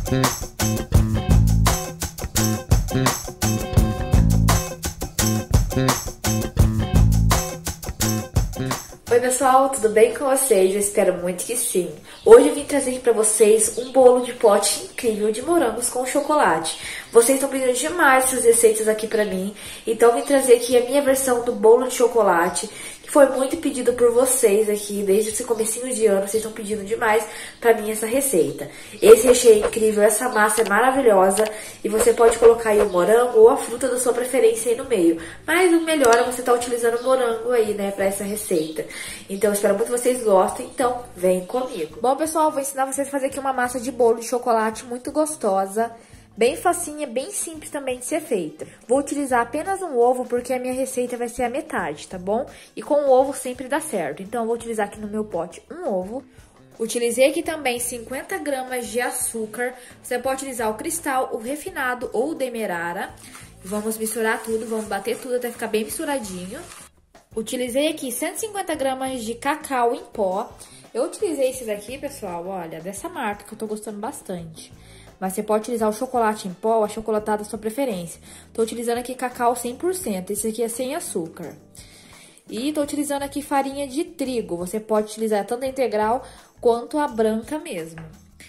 Oi pessoal, tudo bem com vocês? Eu espero muito que sim. Hoje eu vim trazer aqui pra vocês um bolo de pote incrível de morangos com chocolate. Vocês estão pedindo demais essas receitas aqui pra mim, então eu vim trazer aqui a minha versão do bolo de chocolate, que foi muito pedido por vocês aqui, desde esse comecinho de ano, vocês estão pedindo demais pra mim essa receita. Esse recheio é incrível, essa massa é maravilhosa, e você pode colocar aí o morango ou a fruta da sua preferência aí no meio. Mas o melhor é você estar utilizando o morango aí, né, pra essa receita. Então, eu espero muito que vocês gostem, então vem comigo. Bom, pessoal, vou ensinar vocês a fazer aqui uma massa de bolo de chocolate muito gostosa, bem facinha, bem simples também de ser feita. Vou utilizar apenas um ovo, porque a minha receita vai ser a metade, tá bom? E com o ovo sempre dá certo. Então, eu vou utilizar aqui no meu pote um ovo. Utilizei aqui também 50 gramas de açúcar. Você pode utilizar o cristal, o refinado ou o demerara. Vamos misturar tudo, vamos bater tudo até ficar bem misturadinho. Utilizei aqui 150 gramas de cacau em pó. Eu utilizei esses aqui, pessoal, olha, dessa marca que eu tô gostando bastante. Mas você pode utilizar o chocolate em pó, a chocolatada da sua preferência. Tô utilizando aqui cacau 100%, esse aqui é sem açúcar. E tô utilizando aqui farinha de trigo, você pode utilizar tanto a integral quanto a branca mesmo.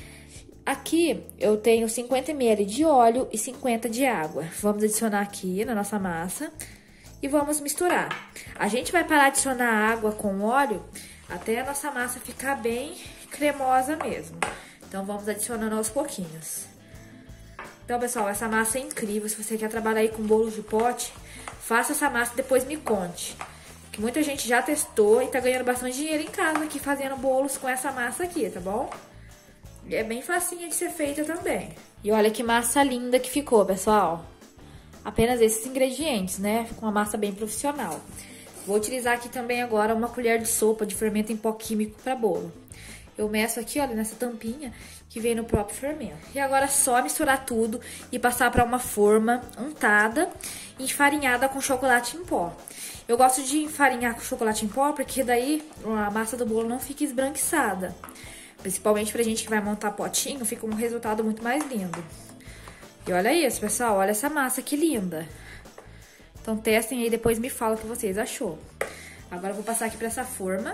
Aqui eu tenho 50 ml de óleo e 50 de água. Vamos adicionar aqui na nossa massa e vamos misturar. A gente vai parar de adicionar água com óleo até a nossa massa ficar bem cremosa mesmo. Então, vamos adicionando aos pouquinhos. Então, pessoal, essa massa é incrível. Se você quer trabalhar aí com bolo de pote, faça essa massa e depois me conte. Que muita gente já testou e tá ganhando bastante dinheiro em casa aqui fazendo bolos com essa massa aqui, tá bom? E é bem facinha de ser feita também. E olha que massa linda que ficou, pessoal. Apenas esses ingredientes, né? Ficou uma massa bem profissional. Vou utilizar aqui também agora uma colher de sopa de fermento em pó químico para bolo. Eu meço aqui, olha, nessa tampinha que vem no próprio fermento. E agora é só misturar tudo e passar para uma forma untada e enfarinhada com chocolate em pó. Eu gosto de enfarinhar com chocolate em pó porque daí a massa do bolo não fica esbranquiçada. Principalmente pra gente que vai montar potinho, fica um resultado muito mais lindo. E olha isso, pessoal, olha essa massa que linda. Então testem aí, depois me fala o que vocês achou. Agora eu vou passar aqui pra essa forma.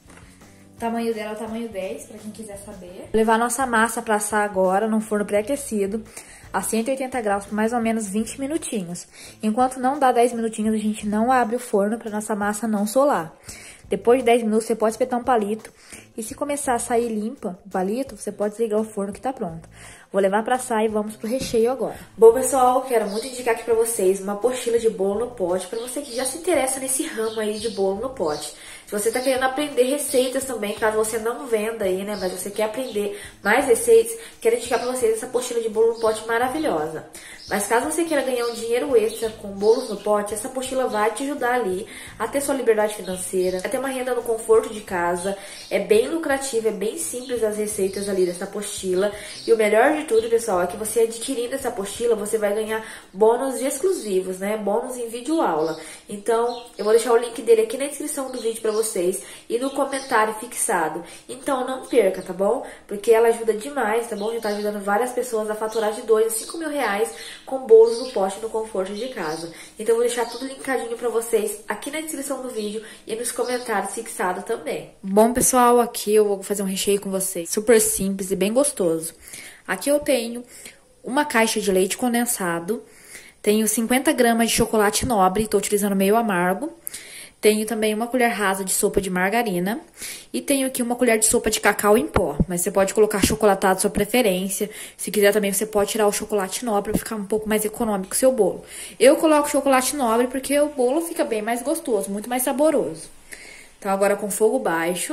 O tamanho dela é o tamanho 10, pra quem quiser saber. Vou levar a nossa massa pra assar agora no forno pré-aquecido a 180 graus por mais ou menos 20 minutinhos. Enquanto não dá 10 minutinhos, a gente não abre o forno pra nossa massa não solar. Depois de 10 minutos, você pode espetar um palito. E se começar a sair limpa o palito, você pode desligar o forno que tá pronto. Vou levar pra assar e vamos pro recheio agora. Bom, pessoal, quero muito indicar aqui pra vocês uma apostila de bolo no pote, pra você que já se interessa nesse ramo aí de bolo no pote. Se você tá querendo aprender receitas também, caso você não venda aí, né, mas você quer aprender mais receitas, quero indicar pra vocês essa apostila de bolo no pote maravilhosa. Mas caso você queira ganhar um dinheiro extra com bolos no pote, essa apostila vai te ajudar ali a ter sua liberdade financeira, a ter uma renda no conforto de casa. É bem lucrativa, é bem simples as receitas ali dessa apostila. E o melhor de tudo, pessoal, é que você adquirindo essa apostila, você vai ganhar bônus exclusivos, né? Bônus em vídeo aula. Então, eu vou deixar o link dele aqui na descrição do vídeo pra vocês e no comentário fixado. Então, não perca, tá bom? Porque ela ajuda demais, tá bom? Já tá ajudando várias pessoas a faturar de 2 a 5 mil reais com bolos no pote no conforto de casa. Então, eu vou deixar tudo linkadinho pra vocês aqui na descrição do vídeo e nos comentários fixado também. Bom, pessoal, aqui eu vou fazer um recheio com vocês. Super simples e bem gostoso. Aqui eu tenho uma caixa de leite condensado. Tenho 50 gramas de chocolate nobre, estou utilizando meio amargo. Tenho também uma colher rasa de sopa de margarina. E tenho aqui uma colher de sopa de cacau em pó. Mas você pode colocar chocolatado à sua preferência. Se quiser também, você pode tirar o chocolate nobre para ficar um pouco mais econômico o seu bolo. Eu coloco chocolate nobre porque o bolo fica bem mais gostoso, muito mais saboroso. Então, agora com fogo baixo,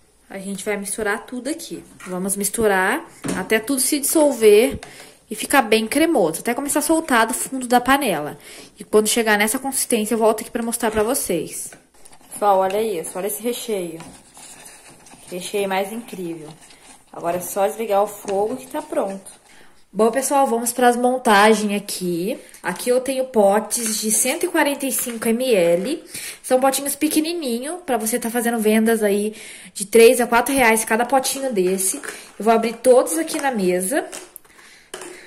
a gente vai misturar tudo aqui. Vamos misturar até tudo se dissolver e ficar bem cremoso, até começar a soltar do fundo da panela. E quando chegar nessa consistência, eu volto aqui pra mostrar pra vocês. Pessoal, olha isso, olha esse recheio. Recheio mais incrível. Agora é só desligar o fogo que tá pronto. Bom, pessoal, vamos para as montagens aqui. Aqui eu tenho potes de 145 ml. São potinhos pequenininhos, para você tá fazendo vendas aí de 3 a 4 reais cada potinho desse. Eu vou abrir todos aqui na mesa.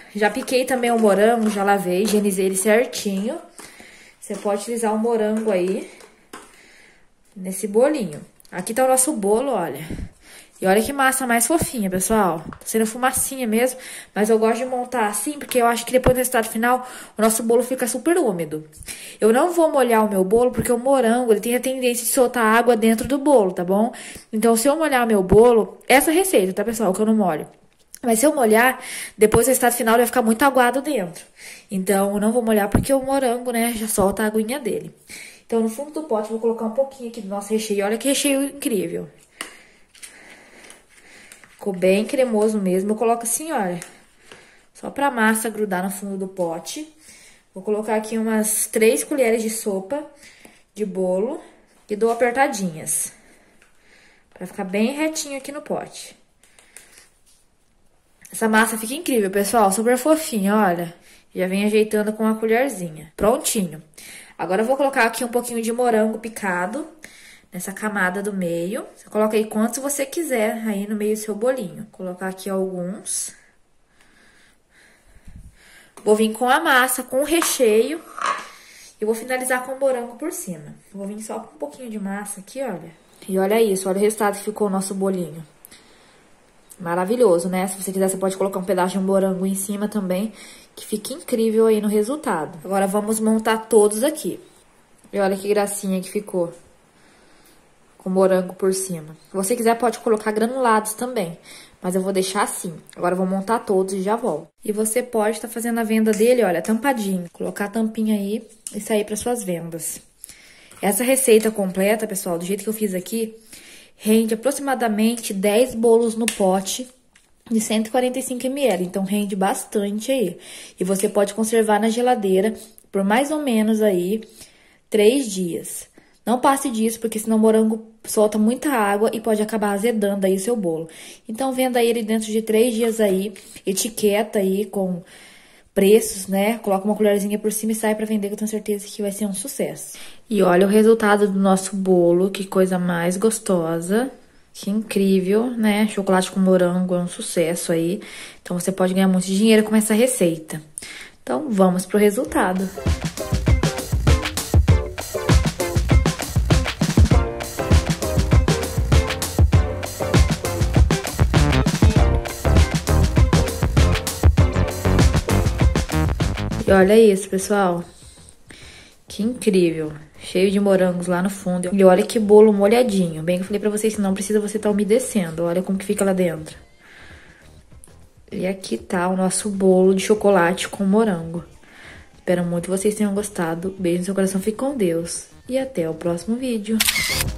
Já piquei também o morango, já lavei, higienizei ele certinho. Você pode utilizar o morango aí nesse bolinho. Aqui tá o nosso bolo, olha. E olha que massa mais fofinha, pessoal. Tá sendo fumacinha mesmo, mas eu gosto de montar assim, porque eu acho que depois do resultado final, o nosso bolo fica super úmido. Eu não vou molhar o meu bolo, porque o morango, ele tem a tendência de soltar água dentro do bolo, tá bom? Então, se eu molhar o meu bolo, essa receita, tá, pessoal, que eu não molho. Mas se eu molhar, depois do resultado final, ele vai ficar muito aguado dentro. Então, eu não vou molhar, porque o morango, né, já solta a aguinha dele. Então, no fundo do pote, eu vou colocar um pouquinho aqui do nosso recheio. Olha que recheio incrível. Ficou bem cremoso mesmo. Eu coloco assim, olha, só pra massa grudar no fundo do pote. Vou colocar aqui umas 3 colheres de sopa de bolo e dou apertadinhas. Pra ficar bem retinho aqui no pote. Essa massa fica incrível, pessoal. Super fofinha, olha. Já vem ajeitando com uma colherzinha. Prontinho. Agora eu vou colocar aqui um pouquinho de morango picado nessa camada do meio. Você coloca aí quantos você quiser aí no meio do seu bolinho. Vou colocar aqui alguns. Vou vir com a massa, com o recheio. E vou finalizar com o morango por cima. Vou vir só com um pouquinho de massa aqui, olha. E olha isso, olha o resultado que ficou o nosso bolinho. Maravilhoso, né? Se você quiser, você pode colocar um pedaço de morango em cima também, que fica incrível aí no resultado. Agora vamos montar todos aqui. E olha que gracinha que ficou. Com morango por cima. Se você quiser, pode colocar granulados também. Mas eu vou deixar assim. Agora eu vou montar todos e já volto. E você pode estar fazendo a venda dele, olha, tampadinho. Colocar a tampinha aí e sair para suas vendas. Essa receita completa, pessoal, do jeito que eu fiz aqui, rende aproximadamente 10 bolos no pote de 145 ml. Então, rende bastante aí. E você pode conservar na geladeira por mais ou menos aí 3 dias. Não passe disso, porque senão o morango solta muita água e pode acabar azedando aí o seu bolo. Então, venda ele dentro de 3 dias aí, etiqueta aí com preços, né? Coloca uma colherzinha por cima e sai pra vender, que eu tenho certeza que vai ser um sucesso. E olha o resultado do nosso bolo, que coisa mais gostosa. Que incrível, né? Chocolate com morango é um sucesso aí. Então, você pode ganhar muito dinheiro com essa receita. Então, vamos pro resultado. E olha isso, pessoal. Que incrível. Cheio de morangos lá no fundo. E olha que bolo molhadinho. Bem que eu falei pra vocês que não precisa você estar umedecendo. Olha como que fica lá dentro. E aqui tá o nosso bolo de chocolate com morango. Espero muito que vocês tenham gostado. Beijo no seu coração, fique com Deus. E até o próximo vídeo.